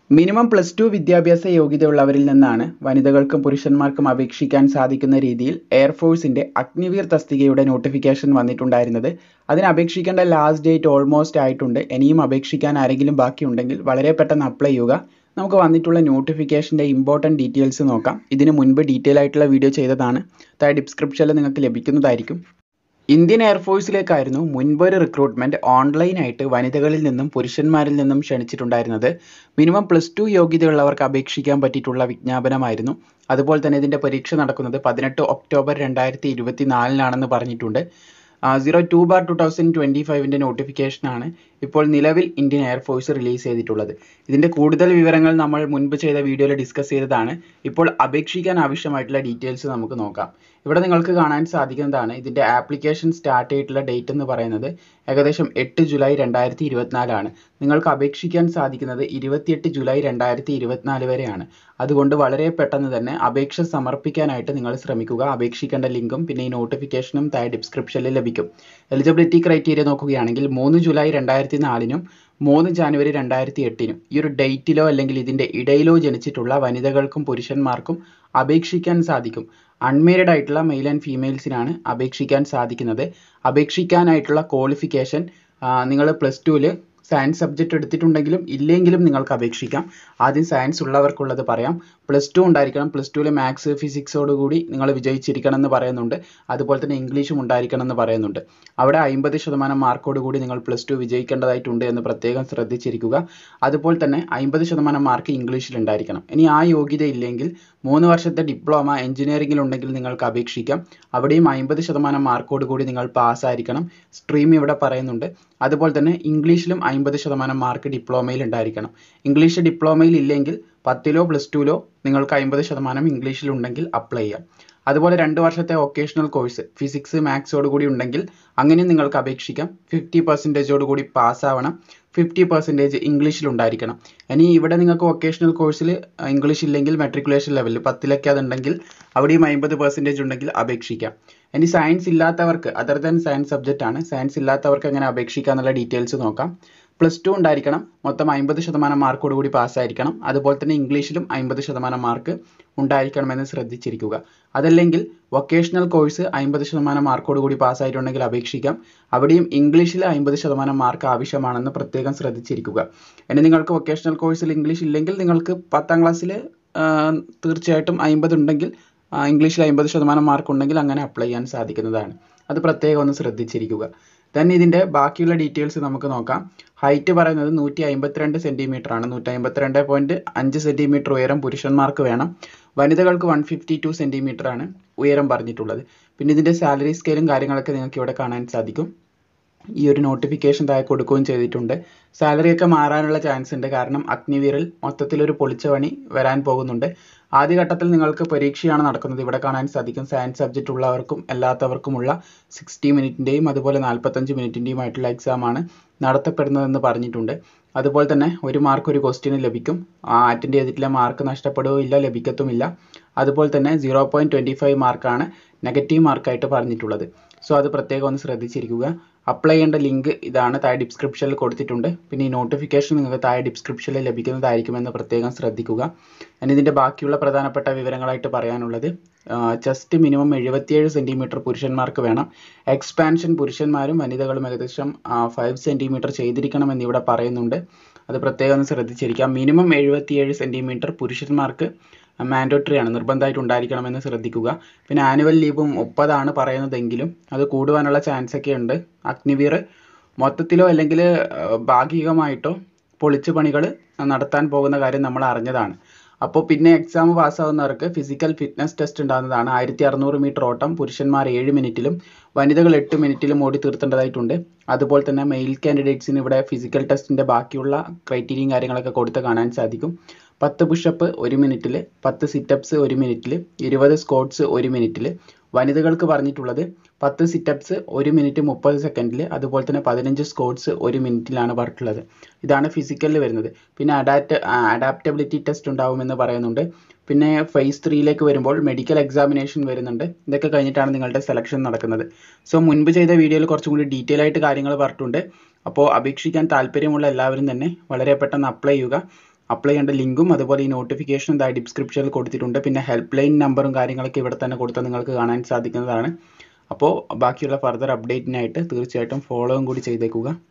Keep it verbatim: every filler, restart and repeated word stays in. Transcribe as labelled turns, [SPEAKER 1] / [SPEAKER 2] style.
[SPEAKER 1] Minimum plus to വിദ്യാഭ്യാസ യോഗ്യതയുള്ളവരിൽ നിന്നാണ് വനിതകൾക്കും പുരുഷന്മാർക്കും അപേക്ഷിക്കാൻ സാധിക്കുന്ന രീതിയിൽ എയർഫോഴ്സിൻ്റെ അഗ്നിവീർ തസ്തികയുടെ നോട്ടിഫിക്കേഷൻ വന്നിട്ടുണ്ടായിരുന്നത്. അതിന് അപേക്ഷിക്കേണ്ട ലാസ്റ്റ് ഡേറ്റ് ഓൾമോസ്റ്റ് ആയിട്ടുണ്ട്. ഇനിയും അപേക്ഷിക്കാൻ ആരെങ്കിലും ബാക്കിയുണ്ടെങ്കിൽ വളരെ പെട്ടെന്ന് അപ്ലൈ ചെയ്യുക. നമുക്ക് വന്നിട്ടുള്ള നോട്ടിഫിക്കേഷൻ്റെ ഇമ്പോർട്ടൻറ്റ് ഡീറ്റെയിൽസ് നോക്കാം. ഇതിന് മുൻപ് ഡീറ്റെയിൽ ആയിട്ടുള്ള വീഡിയോ ചെയ്തതാണ്, താഴെ ഡിസ്ക്രിപ്ഷനിൽ നിങ്ങൾക്ക് ലഭിക്കുന്നതായിരിക്കും. ഇന്ത്യൻ എയർഫോഴ്സിലേക്കായിരുന്നു മുൻപൊരു റിക്രൂട്ട്മെൻറ്റ് ഓൺലൈനായിട്ട് വനിതകളിൽ നിന്നും പുരുഷന്മാരിൽ നിന്നും ക്ഷണിച്ചിട്ടുണ്ടായിരുന്നത്. മിനിമം പ്ലസ് ടു യോഗ്യതയുള്ളവർക്ക് അപേക്ഷിക്കാൻ പറ്റിയിട്ടുള്ള വിജ്ഞാപനമായിരുന്നു. അതുപോലെ തന്നെ ഇതിൻ്റെ പരീക്ഷ നടക്കുന്നത് പതിനെട്ട് ഒക്ടോബർ രണ്ടായിരത്തി ഇരുപത്തി നാലിനാണെന്ന് പറഞ്ഞിട്ടുണ്ട്. Zero two bar two thousand twenty ഫൈവിൻ്റെ നോട്ടിഫിക്കേഷനാണ് ഇപ്പോൾ നിലവിൽ ഇന്ത്യൻ എയർഫോഴ്സ് റിലീസ് ചെയ്തിട്ടുള്ളത്. ഇതിൻ്റെ കൂടുതൽ വിവരങ്ങൾ നമ്മൾ മുൻപ് ചെയ്ത വീഡിയോയിൽ ഡിസ്കസ് ചെയ്തതാണ്. ഇപ്പോൾ അപേക്ഷിക്കാൻ ആവശ്യമായിട്ടുള്ള ഡീറ്റെയിൽസ് നമുക്ക് നോക്കാം. ഇവിടെ നിങ്ങൾക്ക് കാണാൻ സാധിക്കുന്നതാണ് ഇതിൻ്റെ ആപ്ലിക്കേഷൻ സ്റ്റാർട്ട് ചെയ്തിട്ടുള്ള ഡേറ്റ് എന്ന് പറയുന്നത് ഏകദേശം എട്ട് ജൂലൈ രണ്ടായിരത്തി ഇരുപത്തിനാലാണ്. നിങ്ങൾക്ക് അപേക്ഷിക്കാൻ സാധിക്കുന്നത് ഇരുപത്തിയെട്ട് ജൂലൈ രണ്ടായിരത്തി ഇരുപത്തിനാല് വരെയാണ്. അതുകൊണ്ട് വളരെ പെട്ടെന്ന് തന്നെ അപേക്ഷ സമർപ്പിക്കാനായിട്ട് നിങ്ങൾ ശ്രമിക്കുക. അപേക്ഷിക്കേണ്ട ലിങ്കും പിന്നെ ഈ നോട്ടിഫിക്കേഷനും താഴെ ഡിസ്ക്രിപ്ഷനിൽ ലഭിക്കും. എലിജിബിലിറ്റി ക്രൈറ്റീരിയ നോക്കുകയാണെങ്കിൽ മൂന്ന് ജൂലൈ രണ്ടായിരത്തി നാലിനും മൂന്ന് ജാനുവരി രണ്ടായിരത്തി എട്ടിനും ഈ ഒരു ഡേറ്റിലോ അല്ലെങ്കിൽ ഇതിൻ്റെ ഇടയിലോ ജനിച്ചിട്ടുള്ള വനിതകൾക്കും പുരുഷന്മാർക്കും അപേക്ഷിക്കാൻ സാധിക്കും. അൺമേരിഡ് ആയിട്ടുള്ള മെയിൽ ആൻഡ് ഫീമെയിൽസിനാണ് അപേക്ഷിക്കാൻ സാധിക്കുന്നത്. അപേക്ഷിക്കാനായിട്ടുള്ള ക്വാളിഫിക്കേഷൻ നിങ്ങൾ പ്ലസ് ടുവിൽ സയൻസ് സബ്ജക്റ്റ് എടുത്തിട്ടുണ്ടെങ്കിലും ഇല്ലെങ്കിലും നിങ്ങൾക്ക് അപേക്ഷിക്കാം. ആദ്യം സയൻസ് ഉള്ളവർക്കുള്ളത് പറയാം. പ്ലസ് ടു ഉണ്ടായിരിക്കണം. പ്ലസ് ടുവിൽ മാത്സ് ഫിസിക്സോടുകൂടി നിങ്ങൾ വിജയിച്ചിരിക്കണം എന്ന് പറയുന്നുണ്ട്. അതുപോലെ തന്നെ ഇംഗ്ലീഷും ഉണ്ടായിരിക്കണം എന്ന് പറയുന്നുണ്ട്. അവിടെ അമ്പത് ശതമാനം മാർക്കോട് കൂടി നിങ്ങൾ പ്ലസ് ടു വിജയിക്കേണ്ടതായിട്ടുണ്ട് എന്ന് പ്രത്യേകം ശ്രദ്ധിച്ചിരിക്കുക. അതുപോലെ തന്നെ അമ്പത് ശതമാനം മാർക്ക് ഇംഗ്ലീഷിൽ ഉണ്ടായിരിക്കണം. ഇനി ആ യോഗ്യത ഇല്ലെങ്കിൽ മൂന്ന് വർഷത്തെ ഡിപ്ലോമ എഞ്ചിനീയറിംഗിൽ ഉണ്ടെങ്കിൽ നിങ്ങൾക്ക് അപേക്ഷിക്കാം. അവിടെയും അമ്പത് ശതമാനം മാർക്കോട് കൂടി നിങ്ങൾ പാസ്സായിരിക്കണം. സ്ട്രീം ഇവിടെ പറയുന്നുണ്ട്. അതുപോലെ തന്നെ ഇംഗ്ലീഷിലും അമ്പത് ശതമാനം മാർക്ക് ഡിപ്ലോമയിൽ ഉണ്ടായിരിക്കണം. ഇംഗ്ലീഷ് ഡിപ്ലോമയിൽ ഇല്ലെങ്കിൽ പത്തിലോ പ്ലസ് ടുവിലോ നിങ്ങൾക്ക് അമ്പത് ശതമാനം ഇംഗ്ലീഷിലുണ്ടെങ്കിൽ അപ്ലൈ ചെയ്യാം. അതുപോലെ രണ്ട് വർഷത്തെ വൊക്കേഷണൽ കോഴ്സ് ഫിസിക്സ് മാത്സോട് കൂടി ഉണ്ടെങ്കിൽ അങ്ങനെയും നിങ്ങൾക്ക് അപേക്ഷിക്കാം. ഫിഫ്റ്റി പെർസെൻറ്റേജോട് കൂടി പാസ്സാവണം. Fifty percentage ഇംഗ്ലീഷിലുണ്ടായിരിക്കണം. ഇനി ഇവിടെ നിങ്ങൾക്ക് വൊക്കേഷണൽ കോഴ്സിൽ ഇംഗ്ലീഷ് ഇല്ലെങ്കിൽ മെട്രിക്കുലേഷൻ ലെവലിൽ പത്തിലൊക്കെ അതുണ്ടെങ്കിൽ അവിടെയും അമ്പത് പെർസെൻറ്റേജ് ഉണ്ടെങ്കിൽ അപേക്ഷിക്കാം. ഇനി സയൻസ് ഇല്ലാത്തവർക്ക് അതർ ദാൻ സയൻസ് സബ്ജക്റ്റ് ആണ്. സയൻസ് ഇല്ലാത്തവർക്ക് എങ്ങനെ അപേക്ഷിക്കുക എന്നുള്ള ഡീറ്റെയിൽസ് നോക്കാം. പ്ലസ് ടു ഉണ്ടായിരിക്കണം. മൊത്തം അമ്പത് ശതമാനം മാർക്കോട് കൂടി പാസ്സായിരിക്കണം. അതുപോലെ തന്നെ ഇംഗ്ലീഷിലും അമ്പത് ശതമാനം മാർക്ക് ഉണ്ടായിരിക്കണമെന്ന് ശ്രദ്ധിച്ചിരിക്കുക. അതല്ലെങ്കിൽ വൊക്കേഷണൽ കോഴ്സ് അമ്പത് ശതമാനം മാർക്കോട് കൂടി പാസ്സായിട്ടുണ്ടെങ്കിൽ അപേക്ഷിക്കാം. അവിടെയും ഇംഗ്ലീഷിൽ അമ്പത് ശതമാനം മാർക്ക് ആവശ്യമാണെന്ന് പ്രത്യേകം ശ്രദ്ധിച്ചിരിക്കുക. ഇനി നിങ്ങൾക്ക് വൊക്കേഷണൽ കോഴ്സിൽ ഇംഗ്ലീഷ് ഇല്ലെങ്കിൽ നിങ്ങൾക്ക് പത്താം ക്ലാസ്സിൽ തീർച്ചയായിട്ടും അമ്പത് ഉണ്ടെങ്കിൽ ഇംഗ്ലീഷിൽ അമ്പത് ശതമാനം മാർക്ക് ഉണ്ടെങ്കിൽ അങ്ങനെ അപ്ലൈ ചെയ്യാൻ സാധിക്കുന്നതാണ്. അത് പ്രത്യേകം ഒന്ന് ശ്രദ്ധിച്ചിരിക്കുക. തന്നെ ഇതിൻ്റെ ബാക്കിയുള്ള ഡീറ്റെയിൽസ് നമുക്ക് നോക്കാം. ഹൈറ്റ് പറയുന്നത് നൂറ്റി അമ്പത്തിരണ്ട് സെൻറ്റിമീറ്റർ ആണ്. നൂറ്റി അമ്പത്തിരണ്ട് പോയിൻറ്റ് അഞ്ച് സെൻറ്റിമീറ്റർ ഉയരം പുരുഷന്മാർക്ക് വേണം. വനിതകൾക്ക് വൺ ഫിഫ്റ്റി ടു സെൻറ്റിമീറ്റർ ആണ് ഉയരം പറഞ്ഞിട്ടുള്ളത്. പിന്നെ ഇതിൻ്റെ സാലറി സ്കെയിലും കാര്യങ്ങളൊക്കെ നിങ്ങൾക്ക് ഇവിടെ കാണാൻ സാധിക്കും. ഈ ഒരു നോട്ടിഫിക്കേഷൻ താഴെ കൊടുക്കുകയും ചെയ്തിട്ടുണ്ട്. സാലറിയൊക്കെ മാറാനുള്ള ചാൻസ് ഉണ്ട്. കാരണം അഗ്നിവീറിൽ മൊത്തത്തിലൊരു പൊളിച്ച പണി വരാൻ പോകുന്നുണ്ട്. ആദ്യഘട്ടത്തിൽ നിങ്ങൾക്ക് പരീക്ഷയാണ് നടക്കുന്നത്. ഇവിടെ കാണാൻ സാധിക്കും സയൻസ് സബ്ജക്റ്റ് ഉള്ളവർക്കും അല്ലാത്തവർക്കുമുള്ള സിക്സ്റ്റി മിനിറ്റിൻ്റെയും അതുപോലെ നാൽപ്പത്തഞ്ച് മിനിറ്റിൻ്റെയുമായിട്ടുള്ള എക്സാമാണ് നടത്തപ്പെടുന്നതെന്ന് പറഞ്ഞിട്ടുണ്ട്. അതുപോലെ തന്നെ ഒരു മാർക്ക് ഒരു ക്വസ്റ്റ്യന് ലഭിക്കും. അറ്റൻഡ് ചെയ്തിട്ടുള്ള മാർക്ക് നഷ്ടപ്പെടുകയില്ല, ലഭിക്കത്തുമില്ല. അതുപോലെ തന്നെ സീറോ പോയിൻറ്റ് ട്വൻറ്റി ഫൈവ് മാർക്കാണ് നെഗറ്റീവ് മാർക്കായിട്ട് പറഞ്ഞിട്ടുള്ളത്. സോ അത് പ്രത്യേകം ഒന്ന് ശ്രദ്ധിച്ചിരിക്കുക. അപ്ലൈ ചെയ്യേണ്ട ലിങ്ക് ഇതാണ്, താഴെ ഡിസ്ക്രിപ്ഷനിൽ കൊടുത്തിട്ടുണ്ട്. പിന്നെ ഈ നോട്ടിഫിക്കേഷൻ നിങ്ങൾക്ക് താഴെ ഡിസ്ക്രിപ്ഷനിൽ ലഭിക്കുന്നതായിരിക്കുമെന്ന് പ്രത്യേകം ശ്രദ്ധിക്കുക. ഇനി ഇതിൻ്റെ ബാക്കിയുള്ള പ്രധാനപ്പെട്ട വിവരങ്ങളായിട്ട് പറയാനുള്ളത് ചെസ്റ്റ് മിനിമം എഴുപത്തിയേഴ് സെൻറ്റിമീറ്റർ പുരുഷന്മാർക്ക് വേണം. എക്സ്പാൻഷൻ പുരുഷന്മാരും വനിതകളും ഏകദേശം ഫൈവ് സെൻറ്റിമീറ്റർ ചെയ്തിരിക്കണമെന്ന് ഇവിടെ പറയുന്നുണ്ട്. അത് പ്രത്യേകം ഒന്ന് ശ്രദ്ധിച്ചിരിക്കാം. മിനിമം എഴുപത്തിയേഴ് സെൻറ്റിമീറ്റർ പുരുഷന്മാർക്ക് മാൻഡേറ്ററി ആണ്, നിർബന്ധമായിട്ട് ഉണ്ടായിരിക്കണമെന്ന് ശ്രദ്ധിക്കുക. പിന്നെ ആനുവൽ ലീവും മുപ്പതാണ് പറയുന്നതെങ്കിലും അത് കൂടുവാനുള്ള ചാൻസ് ഒക്കെ ഉണ്ട്. അഗ്നിവീർ മൊത്തത്തിലോ അല്ലെങ്കിൽ ഭാഗികമായിട്ടോ പൊളിച്ചു പണികൾ നടത്താൻ പോകുന്ന കാര്യം നമ്മൾ അറിഞ്ഞതാണ്. അപ്പോൾ പിന്നെ എക്സാം പാസ്സാവുന്നവർക്ക് ഫിസിക്കൽ ഫിറ്റ്നസ് ടെസ്റ്റ് ഉണ്ടാകുന്നതാണ്. ആയിരത്തി അറുന്നൂറ് മീറ്റർ ഓട്ടം പുരുഷന്മാർ ഏഴ് മിനിറ്റിലും വനിതകൾ എട്ട് മിനിറ്റിലും ഓടി തീർത്തേണ്ടതായിട്ടുണ്ട്. അതുപോലെ തന്നെ മെയിൽ കാൻഡിഡേറ്റ്സിന് ഇവിടെ ഫിസിക്കൽ ടെസ്റ്റിൻ്റെ ബാക്കിയുള്ള ക്രൈറ്റീരിയയും കാര്യങ്ങളൊക്കെ കൊടുത്ത് കാണാൻ സാധിക്കും. പത്ത് പുഷപ്പ് ഒരു മിനിറ്റിൽ, പത്ത് സിറ്റപ്സ് ഒരു മിനിറ്റിൽ, ഇരുപത് സ്ക്വാട്സ് ഒരു മിനിറ്റിൽ. വനിതകൾക്ക് പറഞ്ഞിട്ടുള്ളത് പത്ത് സിറ്റപ്സ് ഒരു മിനിറ്റ് മുപ്പത് സെക്കൻഡിൽ, അതുപോലെ തന്നെ പതിനഞ്ച് സ്ക്വാട്സ് ഒരു മിനിറ്റിലാണ് പറഞ്ഞിട്ടുള്ളത്. ഇതാണ് ഫിസിക്കലിൽ വരുന്നത്. പിന്നെ അഡാപ്റ്റ് അഡാപ്റ്റബിലിറ്റി ടെസ്റ്റ് ഉണ്ടാവുമെന്ന് പറയുന്നുണ്ട്. പിന്നെ ഫേസ് ത്രീയിലേക്ക് വരുമ്പോൾ മെഡിക്കൽ എക്സാമിനേഷൻ വരുന്നുണ്ട്. ഇതൊക്കെ കഴിഞ്ഞിട്ടാണ് നിങ്ങളുടെ സെലക്ഷൻ നടക്കുന്നത്. സോ മുൻപ് ചെയ്ത വീഡിയോയിൽ കുറച്ചും കൂടി ഡീറ്റെയിൽ ആയിട്ട് കാര്യങ്ങൾ പറഞ്ഞിട്ടുണ്ട്. അപ്പോൾ അപേക്ഷിക്കാൻ താല്പര്യമുള്ള എല്ലാവരും തന്നെ വളരെ പെട്ടെന്ന് അപ്ലൈ ചെയ്യുക. അപ്ലൈ ചെയ്യേണ്ട ലിങ്കും അതുപോലെ ഈ നോട്ടിഫിക്കേഷനും ഇതായി ഡിസ്ക്രിപ്ഷനിൽ കൊടുത്തിട്ടുണ്ട്. പിന്നെ ഹെൽപ്പ് ലൈൻ നമ്പറും കാര്യങ്ങളൊക്കെ ഇവിടെ തന്നെ കൊടുത്താൽ നിങ്ങൾക്ക് കാണാൻ സാധിക്കുന്നതാണ്. അപ്പോൾ ബാക്കിയുള്ള ഫർദർ അപ്ഡേറ്റിനായിട്ട് തീർച്ചയായിട്ടും ഫോളോയും കൂടി ചെയ്തേക്കുക.